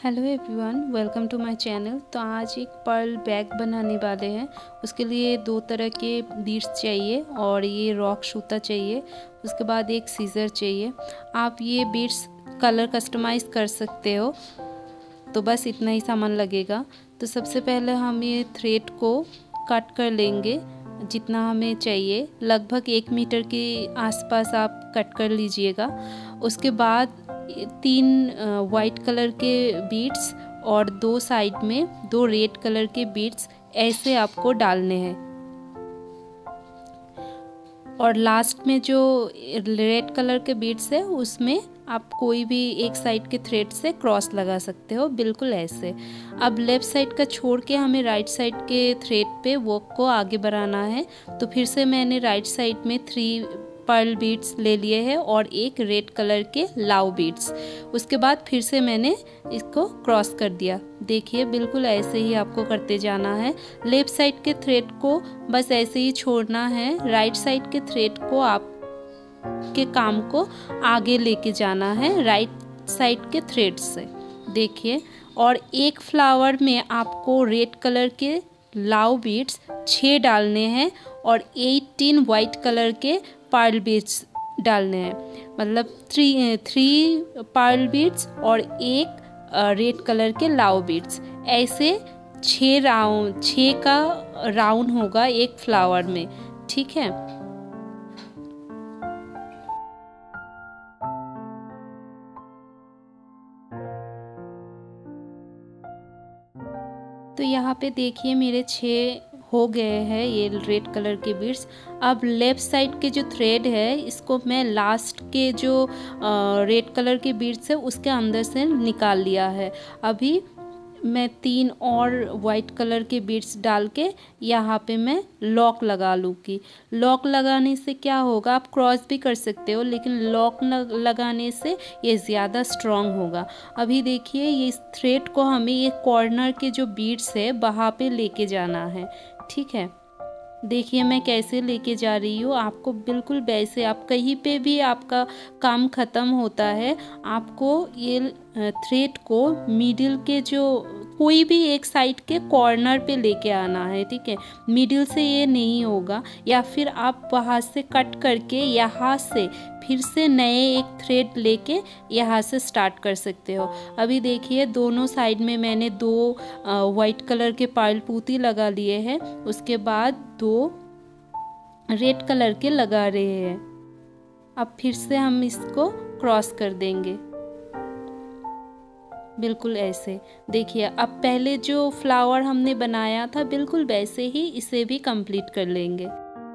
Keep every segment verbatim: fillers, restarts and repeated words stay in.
Hello everyone, welcome to my channel. तो आज एक पर्ल बैग बनाने वाले हैं। उसके लिए दो तरह के बीड्स चाहिए और ये रॉक सूता चाहिए। उसके बाद एक सीजर चाहिए। आप ये बीड्स कलर कस्टमाइज़ कर सकते हो। तो बस इतना ही सामान लगेगा। तो सबसे पहले हम ये थ्रेड को कट कर लेंगे जितना हमें चाहिए। लगभग एक मीटर के आसपास आप कट कर लीजिएगा। उसके बाद तीन वाइट कलर के बीड्स और दो साइड में दो रेड कलर के बीड्स ऐसे आपको डालने हैं। और लास्ट में जो रेड कलर के बीड्स है उसमें आप कोई भी एक साइड के थ्रेड से क्रॉस लगा सकते हो, बिल्कुल ऐसे। अब लेफ्ट साइड का छोड़ के हमें राइट साइड के थ्रेड पे वर्क को आगे बढ़ाना है। तो फिर से मैंने राइट साइड में थ्री पर्ल बीड्स ले लिए हैं और एक रेड कलर के लाव बीड्स। उसके बाद फिर से मैंने इसको क्रॉस कर दिया। देखिए बिल्कुल ऐसे ही आपको करते जाना है। लेफ्ट साइड के थ्रेड को बस ऐसे ही छोड़ना है। राइट साइड के थ्रेड को आप के काम को आगे लेके जाना है राइट साइड के थ्रेड से। देखिए, और एक फ्लावर में आपको रेड कलर के लाव बीड्स छः डालने हैं और एटीन वाइट कलर के पर्ल बीड्स डालने हैं। मतलब थ्री थ्री पर्ल बीड्स और एक रेड कलर के लाव बीड्स। ऐसे छः राउंड छः का राउंड होगा एक फ्लावर में, ठीक है। तो यहाँ पे देखिए मेरे छः हो गए हैं ये रेड कलर के बीड्स। अब लेफ्ट साइड के जो थ्रेड है इसको मैं लास्ट के जो रेड कलर के बीड्स है उसके अंदर से निकाल लिया है। अभी मैं तीन और वाइट कलर के बीड्स डाल के यहाँ पे मैं लॉक लगा लूँगी। लॉक लगाने से क्या होगा, आप क्रॉस भी कर सकते हो लेकिन लॉक लगाने से ये ज़्यादा स्ट्रॉन्ग होगा। अभी देखिए ये थ्रेड को हमें ये कॉर्नर के जो बीड्स है वहाँ पे लेके जाना है, ठीक है। देखिए मैं कैसे लेके जा रही हूँ, आपको बिल्कुल वैसे। आप कहीं पे भी आपका काम ख़त्म होता है, आपको ये थ्रेड को मिडिल के जो कोई भी एक साइड के कॉर्नर पे लेके आना है, ठीक है। मिडिल से ये नहीं होगा, या फिर आप वहाँ से कट करके यहाँ से फिर से नए एक थ्रेड लेके यहाँ से स्टार्ट कर सकते हो। अभी देखिए दोनों साइड में मैंने दो वाइट कलर के पर्ल पूती लगा लिए हैं। उसके बाद दो रेड कलर के लगा रहे हैं। अब फिर से हम इसको क्रॉस कर देंगे बिल्कुल ऐसे। देखिए अब पहले जो फ्लावर हमने बनाया था बिल्कुल वैसे ही इसे भी कंप्लीट कर लेंगे।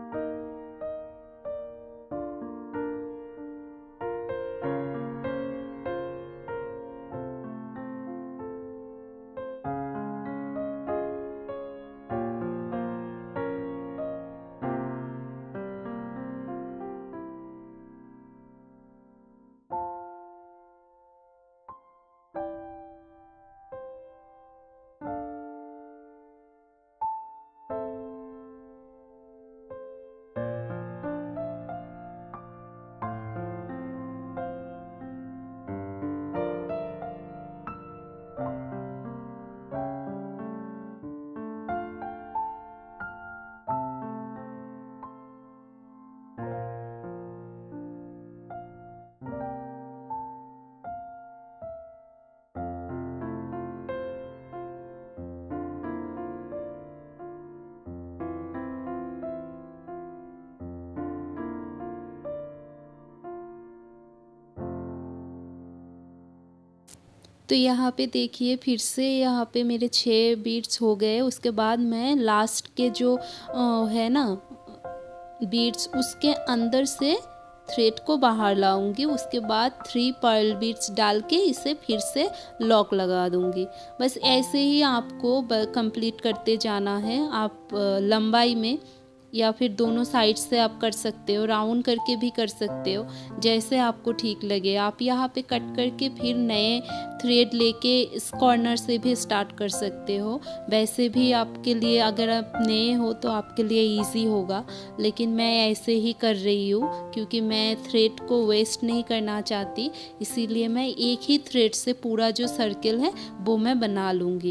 तो यहाँ पे देखिए फिर से यहाँ पे मेरे छः बीड्स हो गए। उसके बाद मैं लास्ट के जो है ना बीड्स उसके अंदर से थ्रेड को बाहर लाऊंगी। उसके बाद थ्री पर्ल बीड्स डाल के इसे फिर से लॉक लगा दूंगी। बस ऐसे ही आपको कंप्लीट करते जाना है। आप लंबाई में या फिर दोनों साइड से आप कर सकते हो, राउंड करके भी कर सकते हो, जैसे आपको ठीक लगे। आप यहाँ पे कट करके फिर नए थ्रेड लेके इस कॉर्नर से भी स्टार्ट कर सकते हो। वैसे भी आपके लिए, अगर आप नए हो तो आपके लिए इजी होगा, लेकिन मैं ऐसे ही कर रही हूँ क्योंकि मैं थ्रेड को वेस्ट नहीं करना चाहती, इसीलिए मैं एक ही थ्रेड से पूरा जो सर्किल है वो मैं बना लूँगी।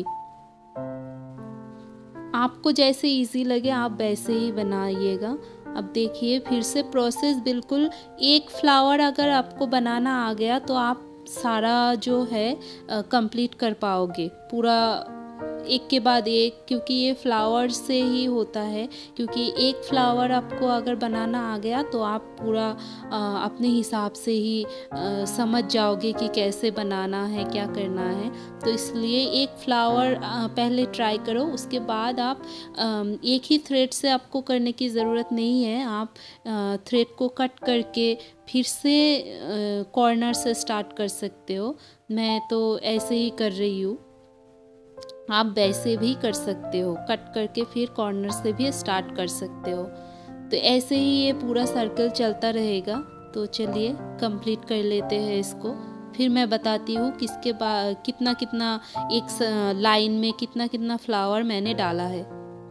आपको जैसे इजी लगे आप वैसे ही बनाइएगा। अब देखिए फिर से प्रोसेस बिल्कुल, एक फ्लावर अगर आपको बनाना आ गया तो आप सारा जो है कंप्लीट कर पाओगे, पूरा एक के बाद एक, क्योंकि ये फ्लावर से ही होता है। क्योंकि एक फ्लावर आपको अगर बनाना आ गया तो आप पूरा आ, अपने हिसाब से ही आ, समझ जाओगे कि कैसे बनाना है, क्या करना है। तो इसलिए एक फ्लावर आ, पहले ट्राई करो, उसके बाद आप आ, एक ही थ्रेड से आपको करने की ज़रूरत नहीं है। आप आ, थ्रेड को कट करके फिर से कॉर्नर से स्टार्ट कर सकते हो। मैं तो ऐसे ही कर रही हूँ, आप वैसे भी कर सकते हो, कट करके फिर कॉर्नर से भी स्टार्ट कर सकते हो। तो ऐसे ही ये पूरा सर्कल चलता रहेगा। तो चलिए कंप्लीट कर लेते हैं इसको, फिर मैं बताती हूँ किसके बाद कितना कितना एक लाइन में कितना कितना फ्लावर मैंने डाला है।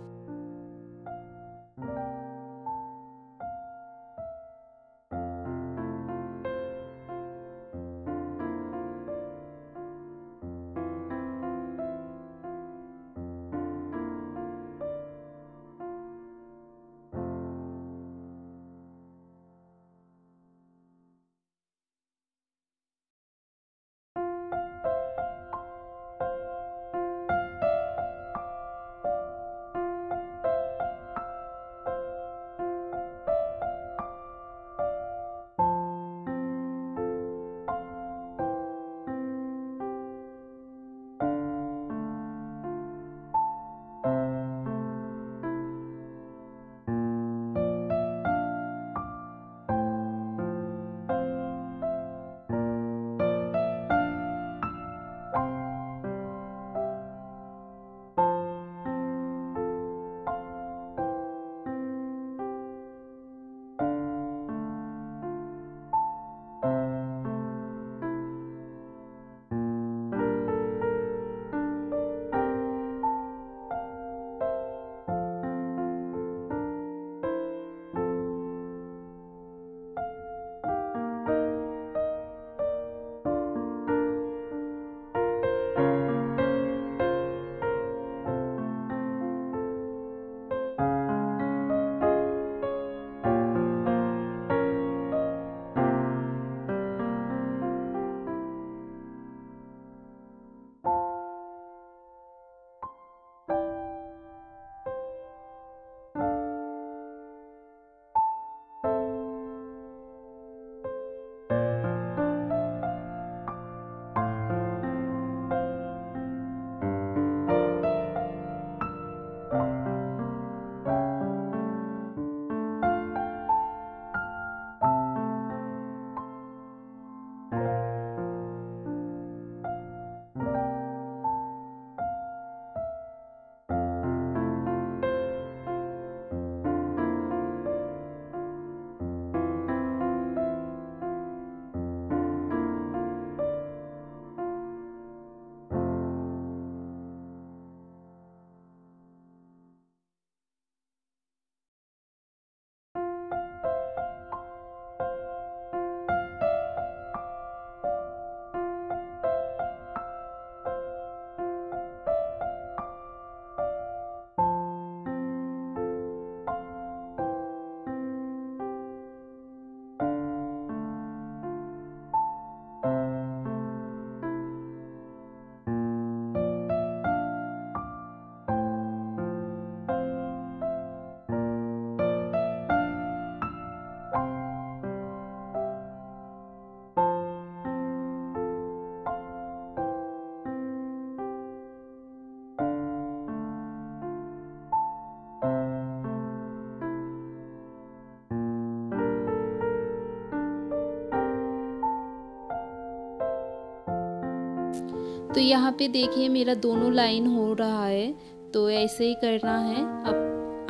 तो यहाँ पे देखिए मेरा दोनों लाइन हो रहा है, तो ऐसे ही करना है। अब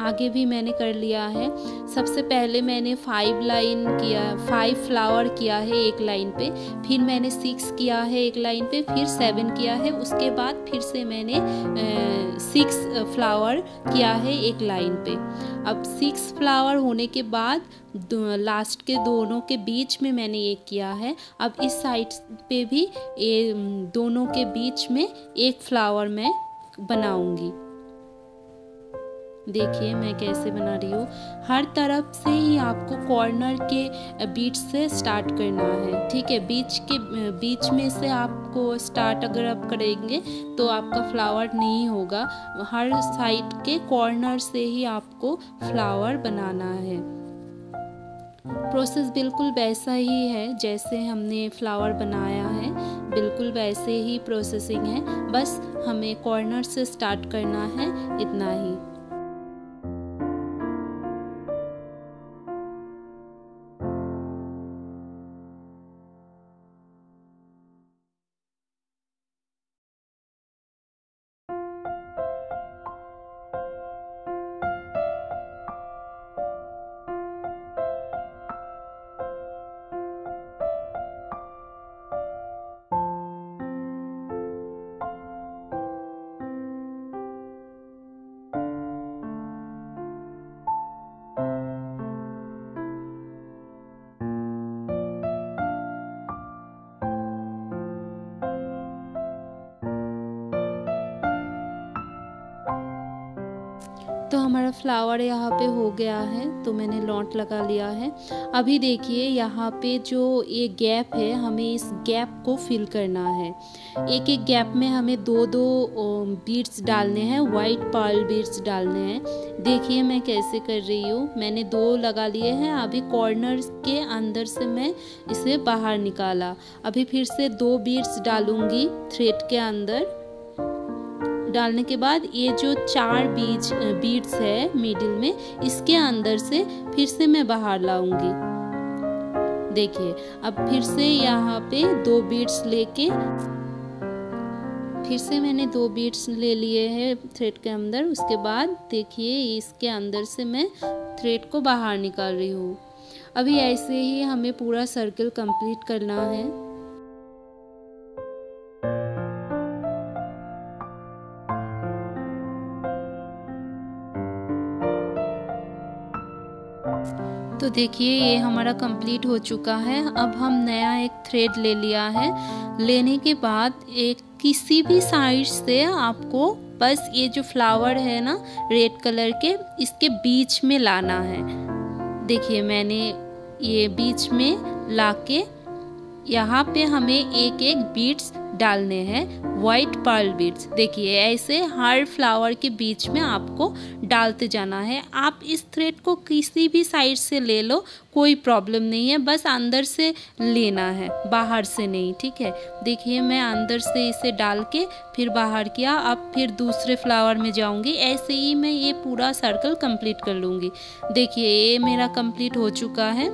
आगे भी मैंने कर लिया है। सबसे पहले मैंने फाइव लाइन किया फाइव फ्लावर किया है एक लाइन पे, फिर मैंने सिक्स किया है एक लाइन पे, फिर सेवन किया है, उसके बाद फिर से मैंने सिक्स फ्लावर किया है एक लाइन पे। अब सिक्स फ्लावर होने के बाद लास्ट के दोनों के बीच में मैंने एक किया है। अब इस साइड पे भी ये दोनों के बीच में एक फ्लावर मैं बनाऊंगी। देखिए मैं कैसे बना रही हूँ। हर तरफ से ही आपको कॉर्नर के बीच से स्टार्ट करना है, ठीक है। बीच के बीच में से आपको स्टार्ट अगर आप करेंगे तो आपका फ्लावर नहीं होगा। हर साइड के कॉर्नर से ही आपको फ्लावर बनाना है। प्रोसेस बिल्कुल वैसा ही है जैसे हमने फ्लावर बनाया है, बिल्कुल वैसे ही प्रोसेसिंग है, बस हमें कॉर्नर से स्टार्ट करना है, इतना ही। तो हमारा फ्लावर यहाँ पे हो गया है, तो मैंने लॉन्ट लगा लिया है। अभी देखिए यहाँ पे जो ये गैप है, हमें इस गैप को फिल करना है। एक एक गैप में हमें दो दो बीड्स डालने हैं, वाइट पर्ल बीड्स डालने हैं। देखिए मैं कैसे कर रही हूँ, मैंने दो लगा लिए हैं। अभी कॉर्नर के अंदर से मैं इसे बाहर निकाला। अभी फिर से दो बीड्स डालूंगी थ्रेड के अंदर। डालने के बाद ये जो चार बीज बीड्स है मिडिल में, इसके अंदर से फिर से मैं बाहर लाऊंगी। देखिए अब फिर से यहाँ पे दो बीड्स लेके फिर से मैंने दो बीड्स ले लिए हैं थ्रेड के अंदर। उसके बाद देखिए इसके अंदर से मैं थ्रेड को बाहर निकाल रही हूँ। अभी ऐसे ही हमें पूरा सर्कल कंप्लीट करना है। तो देखिए ये हमारा कंप्लीट हो चुका है। अब हम नया एक थ्रेड ले लिया है। लेने के बाद एक किसी भी साइड से आपको बस ये जो फ्लावर है ना रेड कलर के, इसके बीच में लाना है। देखिए मैंने ये बीच में लाके यहाँ पे हमें एक एक बीड्स डालने हैं, वाइट पर्ल बीड्स। देखिए ऐसे हर फ्लावर के बीच में आपको डालते जाना है। आप इस थ्रेड को किसी भी साइड से ले लो, कोई प्रॉब्लम नहीं है, बस अंदर से लेना है, बाहर से नहीं, ठीक है। देखिए मैं अंदर से इसे डाल के फिर बाहर किया। अब फिर दूसरे फ्लावर में जाऊंगी। ऐसे ही मैं ये पूरा सर्कल कंप्लीट कर लूँगी। देखिए ये मेरा कंप्लीट हो चुका है।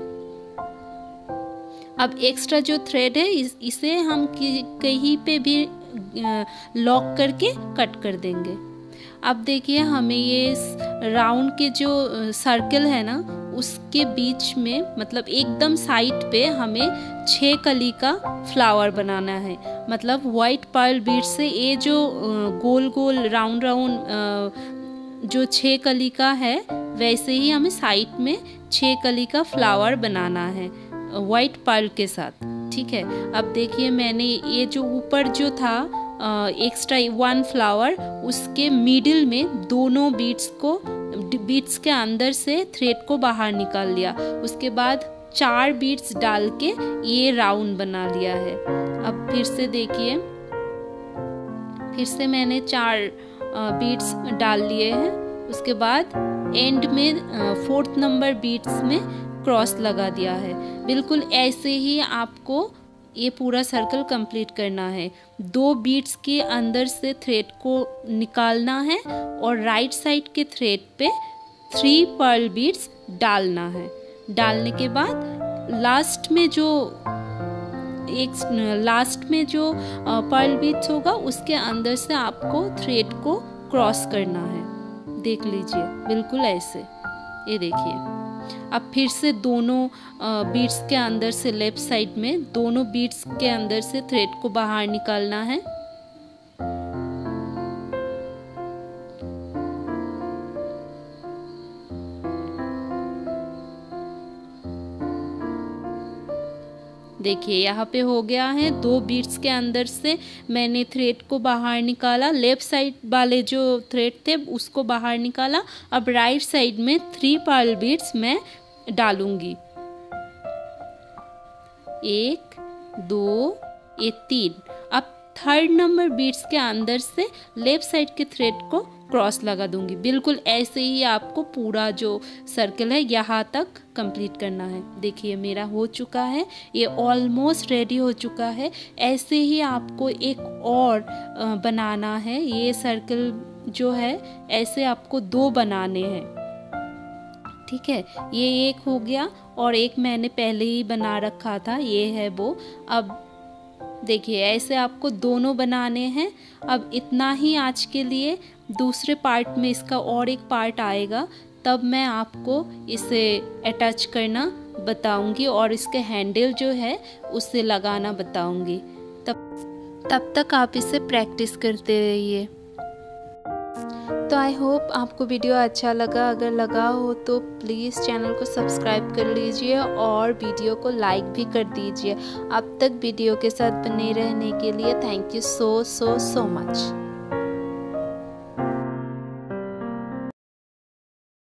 अब एक्स्ट्रा जो थ्रेड है इस, इसे हम कहीं पे भी लॉक करके कट कर देंगे। अब देखिए हमें ये राउंड के जो सर्कल है ना उसके बीच में, मतलब एकदम साइड पे हमें छह कली का फ्लावर बनाना है। मतलब वाइट पर्ल बीड से ये जो गोल गोल राउंड राउंड जो छह कली का है, वैसे ही हमें साइड में छह कली का फ्लावर बनाना है वाइट पर्ल के साथ, ठीक है। अब देखिए मैंने ये जो ऊपर जो था एक्स्ट्रा वन फ्लावर, उसके मिडिल में दोनों बीड्स को बीड्स के अंदर से थ्रेड को बाहर निकाल लिया। उसके बाद चार बीड्स डाल के ये राउंड बना लिया है। अब फिर से देखिए, फिर से मैंने चार बीड्स डाल लिए हैं। उसके बाद एंड में फोर्थ नंबर बीड्स में क्रॉस लगा दिया है। बिल्कुल ऐसे ही आपको ये पूरा सर्कल कंप्लीट करना है। दो बीड्स के अंदर से थ्रेड को निकालना है और राइट साइड के थ्रेड पे थ्री पर्ल बीड्स डालना है। डालने के बाद लास्ट में जो एक लास्ट में जो पर्ल बीड्स होगा उसके अंदर से आपको थ्रेड को क्रॉस करना है। देख लीजिए, बिल्कुल ऐसे, ये देखिए। अब फिर से दोनों बीड्स के अंदर से, लेफ्ट साइड में दोनों बीड्स के अंदर से थ्रेड को बाहर निकालना है। देखिए यहाँ पे हो गया है, दो बीड्स के अंदर से मैंने थ्रेड को बाहर निकाला, लेफ्ट साइड वाले जो थ्रेड थे उसको बाहर निकाला। अब राइट साइड में थ्री पर्ल बीड्स मैं डालूंगी, एक, दो, ये तीन। अब थर्ड नंबर बीड्स के अंदर से लेफ्ट साइड के थ्रेड को क्रॉस लगा दूंगी। बिल्कुल ऐसे ही आपको पूरा जो सर्कल है यहाँ तक कंप्लीट करना है। देखिए मेरा हो चुका है, ये ऑलमोस्ट रेडी हो चुका है। ऐसे ही आपको एक और बनाना है, ये सर्कल जो है ऐसे आपको दो बनाने हैं, ठीक है। ये एक हो गया और एक मैंने पहले ही बना रखा था, ये है वो। अब देखिए ऐसे आपको दोनों बनाने हैं। अब इतना ही आज के लिए, दूसरे पार्ट में इसका और एक पार्ट आएगा, तब मैं आपको इसे अटैच करना बताऊंगी और इसके हैंडल जो है उसे लगाना बताऊंगी। तब तब तक आप इसे प्रैक्टिस करते रहिए। तो आई होप आपको वीडियो अच्छा लगा। अगर लगा हो तो प्लीज़ चैनल को सब्सक्राइब कर लीजिए और वीडियो को लाइक भी कर दीजिए। अब तक वीडियो के साथ बने रहने के लिए thank you so so so much.